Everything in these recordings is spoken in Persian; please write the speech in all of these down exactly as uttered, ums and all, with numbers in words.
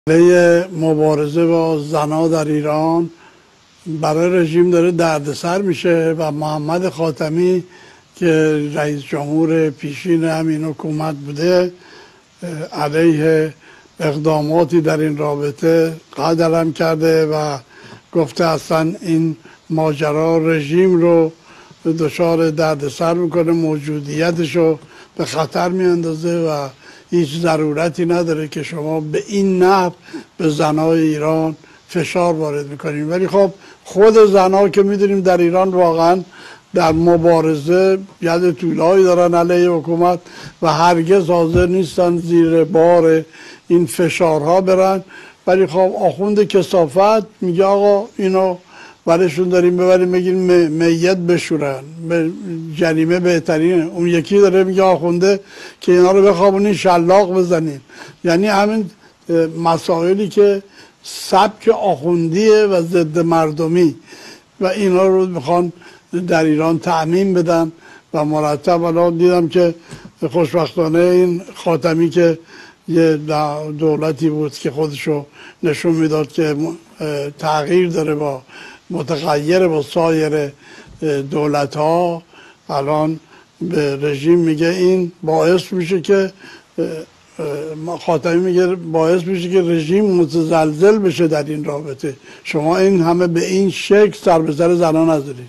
برای مبارزه با زنها در ایران برای رژیم داره دردسر میشه و محمد خاتمی که رئیس جمهور پیشین همین حکومت بوده علیه اقداماتی در این رابطه قدرم کرده و گفته اصلا این ماجرا رژیم رو دچار دردسر میکنه، موجودیتش رو به خطر میاندازه و هیچ ضرورتی نداره که شما به این نحو به زنهای ایران فشار وارد میکنیم. ولی خب خود زنها که میدونیم در ایران واقعا در مبارزه ید طولایی دارن علیه حکومت و هرگز حاضر نیستن زیر بار این فشارها برن. ولی خب آخوند کثافت میگه آقا اینو برشون داریم ببریم بگیم میت بشورن، جریمه بهترینه. اون یکی داره میگه آخونده که اینا رو بخوابونین شلاق بزنین. یعنی همین مسائلی که سبک آخوندیه و ضد مردمی و اینا رو میخوان در ایران تعمیم بدن و مرتب. الان دیدم که خوشبختانه این خاتمی که یه دولتی بود که خودشو نشون میداد که تغییر داره با متغیر با سایر دولت ها، الان به رژیم میگه این باعث میشه که خاتمی میگه باعث میشه که رژیم متزلزل بشه در این رابطه. شما این همه به این شکل سر به سر زنان نذارید.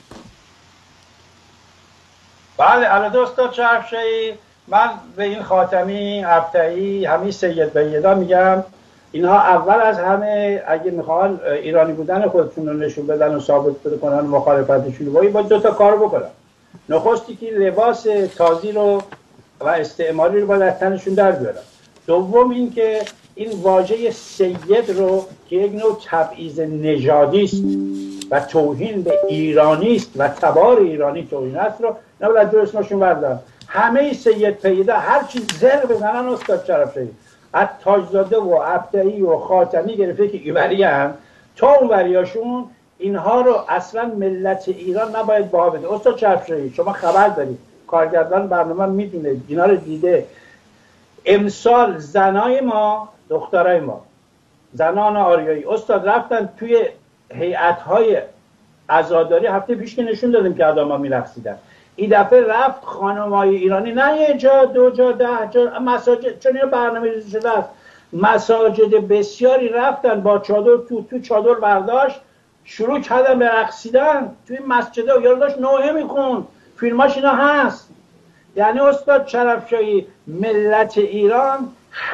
بله علی استاد چرفشه‌ای، من به این خاتمی، ابطحی، همین سید بیدا میگم اینها اول از همه اگه میخوان ایرانی بودن خودشون رو نشون بدن و ثابت بکنن مخالفتشون رو باید دو تا کار بکنن. نخستی که لباس تازی رو و استعماری رو باید از تنشون در بیارن. دوم این که این واژه سید رو که یک نوع تبعیض نژادی است و توهین به ایرانی است و تبار ایرانی توهین است رو نباید دور اسمشون بردارن. همه سید پیدا هر چیز زر بزنن استاد چرفشه‌ای، از تاجزاده و ابطحی و خاتمی گرفته که ایوری هم تا اون وریاشون اینها رو اصلا ملت ایران نباید باها بده. استاد چرفشه‌ای شما خبر دارید، کارگردان برنامه میدونه، اینا رو دیده. امسال زنای ما، دخترای ما، زنان آریایی استاد رفتن توی هیئت‌های عزاداری، هفته پیش که نشون دادیم که آدم‌ها می‌رقصیدن. این دفعه رفت خانم‌های ایرانی، نه یه جا دو جا ده جا مساجد، چون این برنامه ریزی شده است، مساجد بسیاری رفتن با چادر تو تو چادر برداشت شروع کردن به رقصیدن توی مسجده و یارو داشت نوحه میخوند، فیلماش اینا هست. یعنی استاد چرفشه‌ای ملت ایران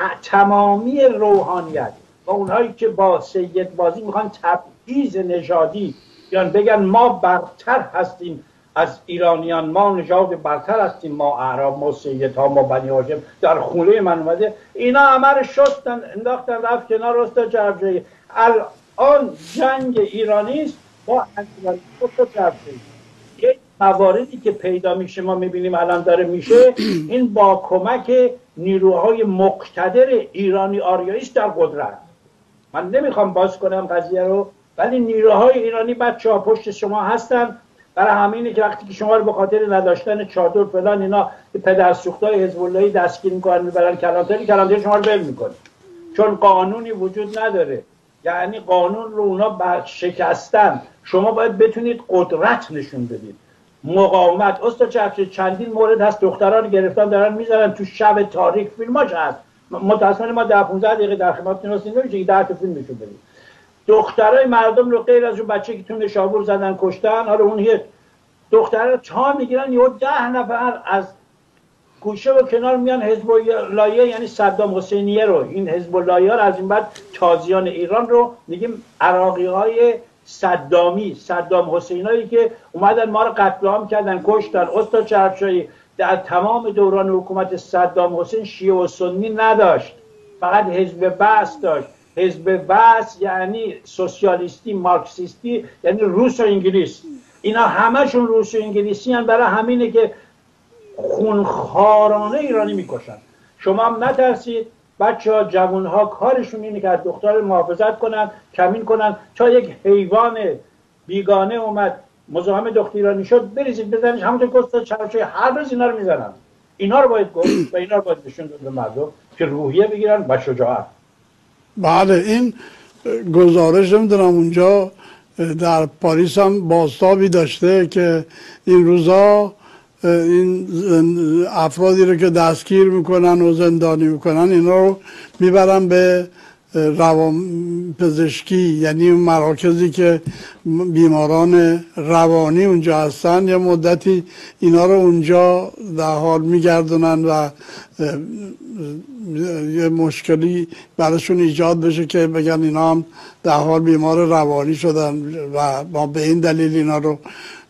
تمامی روحانیت و اونهایی که با سید بازی میخوان تبعیض نژادی یا بگن ما برتر هستیم از ایرانیان، ما نژاد برتر هستیم، ما اعراب، ما سیدها، ما بنی هاشم، در خونه من اومده، اینا همه رو شستن انداختن رفت کنار. استاد چرفشه‌ای الان جنگ ایرانی است با انتظاری. استاد چرفشه‌ای یک مواردی که پیدا میشه ما میبینیم الان داره میشه، این با کمک نیروهای مقتدر ایرانی آریایی است در قدرت. من نمیخوام باز کنم قضیه رو، ولی نیروهای ایرانی بچه ها پشت شما هستن. برای همینه که وقتی که شما رو به خاطر نداشتن چادر فلان اینا پدر سوختای حزب اللهی دستگیر میکنن میبرن کلانتری، کلانتری شما رو بل میکنه، چون قانونی وجود نداره. یعنی قانون رو اونا بر شکستن. شما باید بتونید قدرت نشون بدید، مقاومت. استاد چرفشه‌ای چندین مورد هست، دختران گرفتن دارن میذارن تو شب تاریک، فیلماش هست. متأسفانه ما ده پانزده دقیقه در خدمتتون هستیم، نمیشه که ده تا فیلم نشون بدیم. دخترای مردم رو غیر از اون بچه که تو نشابور زدن کشتن، حالا اون یه دختره تا میگیرن یه ده نفر از گوشه و کنار میان حزب الله، یعنی صدام حسینیه رو، این حزب الله از این بعد تازیان ایران رو میگیم عراقی های صدامی، صدام حسینایی که اومدن ما رو قتل عام کردن، کشتن. استاد چرفشه‌ای در تمام دوران حکومت صدام حسین شیعه و سنی نداشت، فقط حزب بعث داشت. حزب بعث یعنی سوسیالیستی، مارکسیستی، یعنی روس و انگلیس. اینا همشون روس و انگلیسی هن، برای همینه که خونخوارانه ایرانی میکشن. شما هم نترسید، بچه ها جوان ها کارشون اینه که از دختر محافظت کنن، کمین کنن. تا یک حیوان بیگانه اومد مزاحم دختر ایرانی شد، بریزید بزنید، همونطور که استاد چرفشه‌ای هر روز اینا رو میزنن. اینا رو باید گفت و اینا رو باید نشون داد به مردم که روحیه بگیرن و شجاعت. بله این گزارش نمیدونم اونجا در پاریس هم بازتابی داشته که این روزا این افرادی رو که دستگیر میکنن و زندانی میکنن اینا رو میبرن به روان پزشکی، یعنی مراکزی که بیماران روانی اونجا هستن، یه مدتی اینا رو اونجا در حال میگردونن و یه مشکلی براشون ایجاد بشه که بگن اینا هم در حال بیمار روانی شدن و ما به این دلیل اینا رو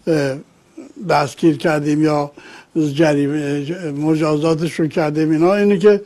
دستگیر کردیم یا جریمه مجازاتش رو کردیم. اینا اینه که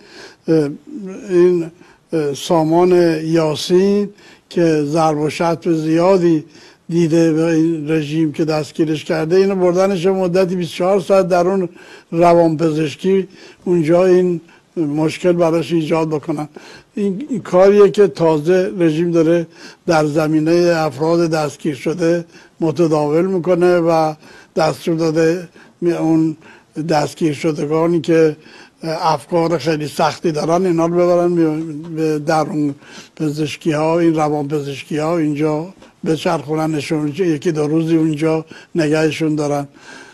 این سامان یاسین که ضرب و شتم زیادی دیده به این رژیم که دستگیرش کرده، اینو بردنش مدتی بیست و چهار ساعت در اون روانپزشکی اونجا این مشکل براش ایجاد بکنن. این, این کاریه که تازه رژیم داره در زمینه افراد دستگیر شده متداول میکنه و دستور داده اون دستگیر شدگانی که افکار خیلی سختی دارن اینا رو ببرن به درون پزشکی ها، این روان پزشکی ها اینجا بچرخوننشون، یکی دو روزی اونجا نگهشون دارن.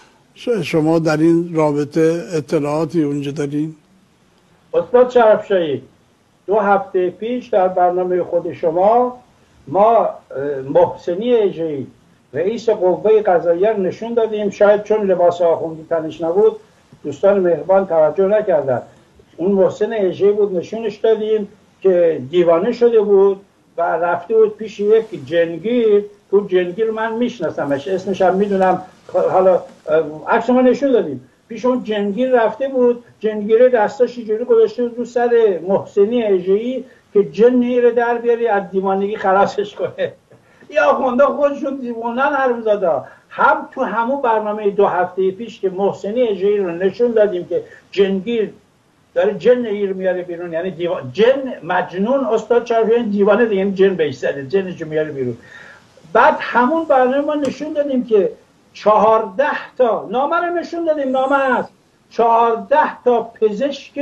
شما در این رابطه اطلاعاتی اونجا دارین؟ استاد شرفشاهی، دو هفته پیش در برنامه خود شما ما محسنی اژه‌ای رئیس قوه قضاییه نشون دادیم، شاید چون لباس آخوندی تنش نبود دوستان مهربان توجه نکردن. اون محسن اژه‌ای بود، نشونش دادیم که دیوانه شده بود و رفته بود پیش یک جنگیر. تو جنگیر من میشناسمش، اسمش هم میدونم، حالا عکس ما نشون دادیم. پیش اون جنگیر رفته بود، جنگیره دستاش اینجوری گذاشته بود رو سر محسنی اژه‌ای که جنی رو در بیاری از دیوانگی خلاصش کنه. یا آخونده خودشون دیوانن حرومزادا. هم تو همون برنامه دو هفته پیش که محسنی اژه‌ای رو نشون دادیم که جنگیر داره جن ایر میاره بیرون، یعنی دیوان جن مجنون استاد چرفیان دیوانه دیگه، یعنی جن بهش زده جنشو میاره بیرون. بعد همون برنامه ما نشون دادیم که چهارده تا نامه رو نشون دادیم، نامه هست چهارده تا پزشک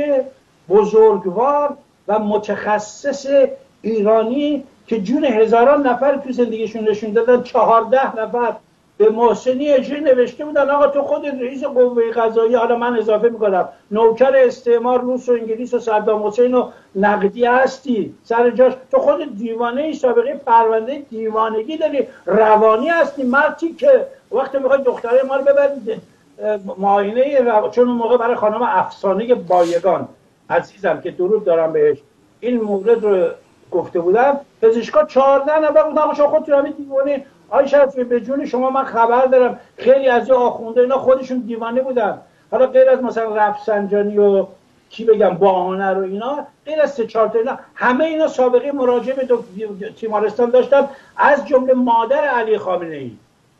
بزرگوار و متخصص ایرانی که جون هزاران نفر تو زندگیشون نشون دادن، چهارده نفر به محسنی اژه‌ای نوشته بودن آقا تو خودت رئیس قوه قضاییه، حالا من اضافه میکنم نوکر استعمار روس و انگلیس و صدام حسین و نقدی هستی سر جاش، تو خودت دیوانه ای، سابقه پرونده دیوانگی داری، روانی هستی، مردی که وقتی میخوای دختره ما رو ببرید معاینه رو... چون اون موقع برای خانم افسانه بایگان عزیزم که درود دارم بهش این مورد رو گفته بودم، پزشکا چهارده نفر بودن شما خودتون همین دیوانه. آی شرفی به جون شما من خبر دارم خیلی از این آخونده اینا خودشون دیوانه بودن، حالا غیر از مثلا رفسنجانی و کی بگم باهنر و اینا، غیر از سه چهار تا اینا همه اینا سابقه مراجعه به تیمارستان داشتن، از جمله مادر علی خامنه‌ای.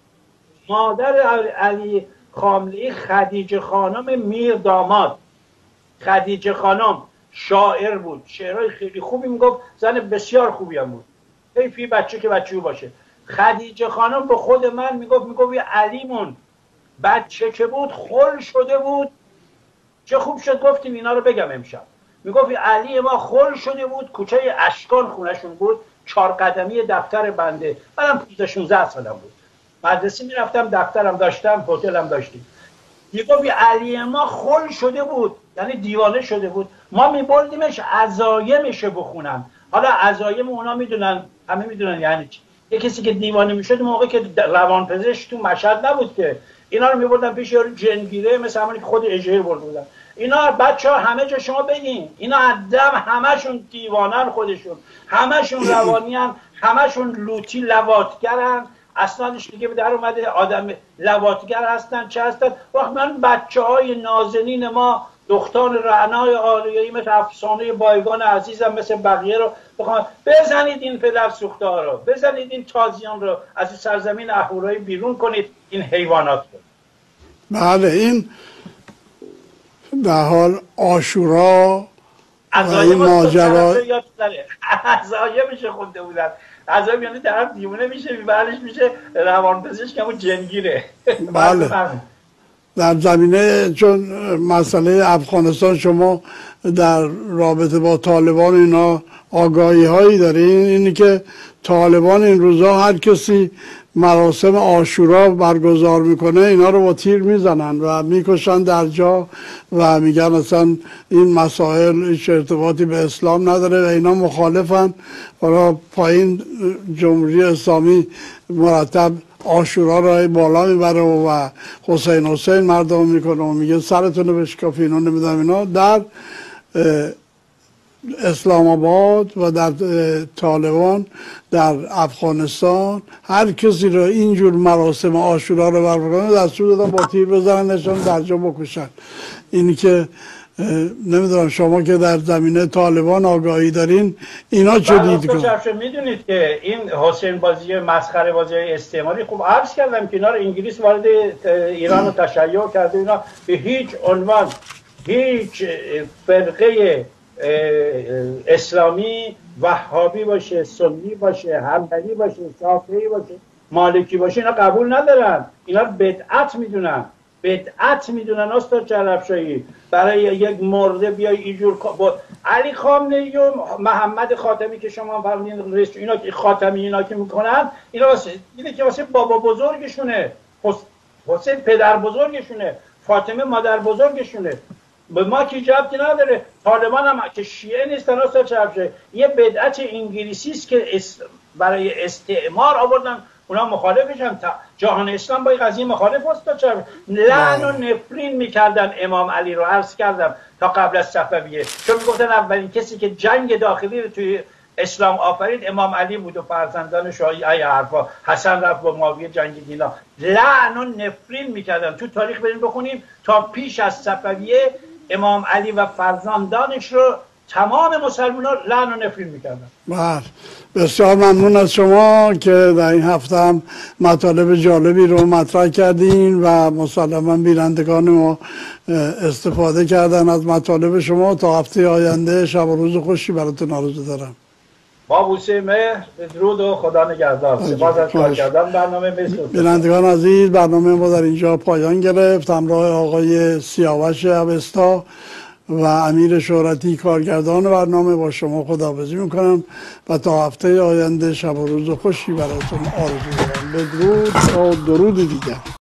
مادر علی خامنه‌ای خدیجه خانم میر داماد، خدیجه خانم شاعر بود، شعرهای خیلی خوبی میگفت، زن بسیار خوبی هم بود، حیفی بچه که بچه‌و باشه. خدیجه خانم به خود من میگفت میگفت یه علیمون بچه که بود خل شده بود، چه خوب شد گفتیم اینا رو بگم امشب. میگفت علی ما خل شده بود، کوچه اشکان خونشون بود، چهار قدمی دفتر بنده، منم پانزده شانزده سالم بود، مدرسه میرفتم، دفترم داشتم، هتلم داشتیم. میگفت علی ما خل شده بود، یعنی دیوانه شده بود، ما میبردیمش عزایمش بخونن. حالا عزایم اونا میدونن، همه میدونن یعنی چی. یه کسی که دیوانه میشد موقع که روانپزشک تو مشهد نبود که، اینا رو میبردن پیش یارو جنگیره، مثل همونی که خود اژه‌ای برده بودن. اینا بچه‌ها همه جا شما بگین اینا عدم همشون دیوانن، خودشون همشون روانیان، همشون لوتی لواطگرن، اصلانش دیگه به در اومده آدم لواطگر هستن چه هستن. وقت من بچه‌های نازنین ما دختان رعنای آریایی مثل افسانه بایگان عزیزم مثل بقیه رو بخوام بزنید، این پدر سوخته ها رو بزنید، این تازیان رو از این سرزمین اهورایی بیرون کنید، این حیوانات رو. بله این در حال عاشورا و این ماجرا عزایمش خونده بودن، عزایم یعنی طرف دیوونه میشه میبرش میشه روانپزشک، همون جنگیره. بله در زمینه چون مسئله افغانستان شما در رابطه با طالبان اینا آگاهی هایی دارین؟ اینی که طالبان این روزا هر کسی مراسم عاشورا برگزار میکنه اینا رو با تیر میزنن و میکشن در جا و میگن اصلا این مسائل هیچ ارتباطی به اسلام نداره و اینا مخالفن. حالا پایین جمهوری اسلامی مرتب عاشورا را بالا میبره و حسین حسین مردم میکنه و میگه سرتون رو بشکافین و نمیدونم اینا. در اسلام آباد و در طالبان در افغانستان هر کسی رو اینجور مراسم عاشورا رو برگزار کنه دستور دادن با تیر بزننشون در جا بکشن. اینی که نمیدونم شما که در زمینه طالبان آگاهی دارین اینا چه دیدگاه؟ میدونید که این حسین بازی مسخره بازی استعماری خوب عرض کردم که اینا رو انگلیس وارد ایران رو تشیع کرده. اینا به هیچ عنوان هیچ فرقه اسلامی وهابی باشه، سنی باشه، حنبلی باشه، شافعی باشه، مالکی باشه اینا قبول ندارن. اینا بدعت میدونن، بدعت میدونن. استاد چرفشاهی برای یک مرده بیای اینجور با علی خامنه‌ای و محمد خاتمی که شما فرمودین رئیس اینا که خاتمی اینا که میکنن اینا واسه اینه که واسه بابا بزرگشونه، حسین پدر بزرگشونه، فاطمه مادر بزرگشونه. به ما که جبتی نداره. طالبان هم که شیعه نیستن استاد چرفشاهی، یه بدعت انگلیسی است که است برای استعمار آوردن، اونا مخالفشن. جهان اسلام با این قضیه مخالف است. چرا لعن و نفرین میکردن امام علی رو عرض کردم تا قبل از صفویه، چون میگفتن اولین کسی که جنگ داخلی رو توی اسلام آفرید امام علی بود و فرزندانش. ای حرفا حسن رفت با معاویه جنگید. اینا لعن و نفرین میکردن. تو تاریخ بریم بخونیم تا پیش از صفویه امام علی و فرزندانش رو تمام مسلمان‌ها لعن و نفرین میکردن. بله، بسیار ممنون از شما که در این هفته هم مطالب جالبی رو مطرح کردین و مسلما بینندگان ما استفاده کردن از مطالب شما. تا هفته آینده شب و روز خوشی براتون آرزو دارم. با بوسه مهر، درود و خدا نگهدار. سپاس از کار کردن برنامه مثل بینندگان عزیز، برنامه ما در اینجا پایان گرفت. همراه آقای سیاوش اوستا و امیر شهرتی کارگردان برنامه با شما خداحافظی میکنم و تا هفته آینده شب و روز خوشی براتون آرزو دارم. بدرود تا درود دیگر.